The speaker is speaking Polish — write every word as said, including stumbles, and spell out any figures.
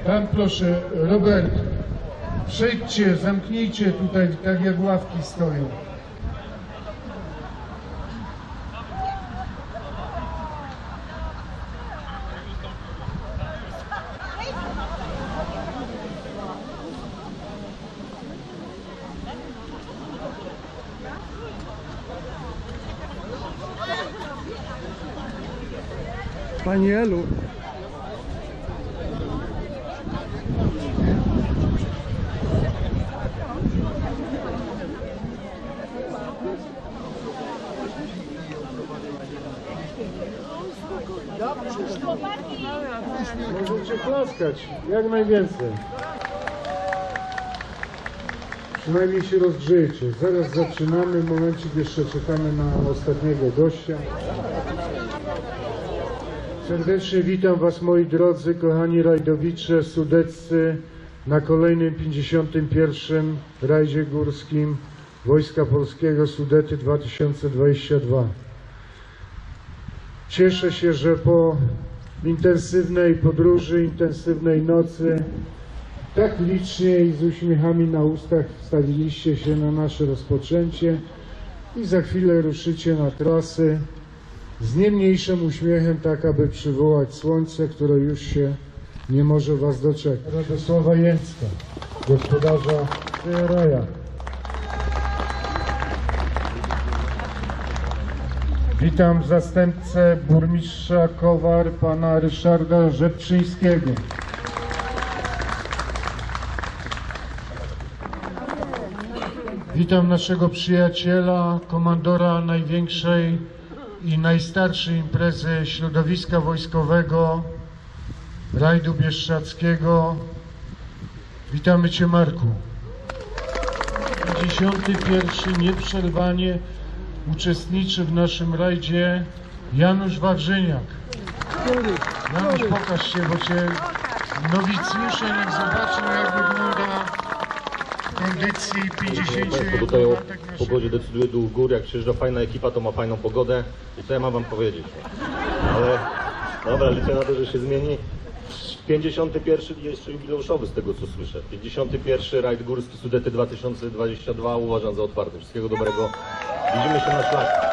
Tam proszę, Robert, przejdźcie, zamknijcie tutaj, tak jak ławki stoją. Pani Elu. Możecie klaskać, jak najwięcej. Przynajmniej się rozgrzejecie. Zaraz zaczynamy, momencik jeszcze czekamy na ostatniego gościa. Serdecznie witam Was, moi drodzy, kochani rajdowicze, sudeccy, na kolejnym pięćdziesiątym pierwszym rajdzie górskim Wojska Polskiego Sudety dwa tysiące dwadzieścia dwa. Cieszę się, że po intensywnej podróży, intensywnej nocy tak licznie i z uśmiechami na ustach wstawiliście się na nasze rozpoczęcie i za chwilę ruszycie na trasy z nie mniejszym uśmiechem, tak aby przywołać słońce, które już się nie może Was doczekać. Radosława Jęcka, gospodarza raja. Witam zastępcę burmistrza Kowar, pana Ryszarda Rzepczyńskiego. Witam naszego przyjaciela, komandora największej i najstarszej imprezy środowiska wojskowego, rajdu bieszczadzkiego. Witamy Cię, Marku. pięćdziesiąty pierwszy nieprzerwanie uczestniczy w naszym rajdzie Janusz Wawrzyniak. Janusz, pokaż się, bo Cię nowicjusze niech zobaczą, jak wygląda w kondycji pięćdziesięciu. Tutaj o pogodzie decyduje dół gór. Jak przyjeżdża fajna ekipa, to ma fajną pogodę. I co ja mam Wam powiedzieć? Ale dobra, liczę na to, że się zmieni. pięćdziesiąty pierwszy jeszcze jubileuszowy z tego, co słyszę. pięćdziesiąty pierwszy rajd górski Sudety dwa tysiące dwadzieścia dwa uważam za otwarty. Wszystkiego dobrego. Widzimy się na szlaku.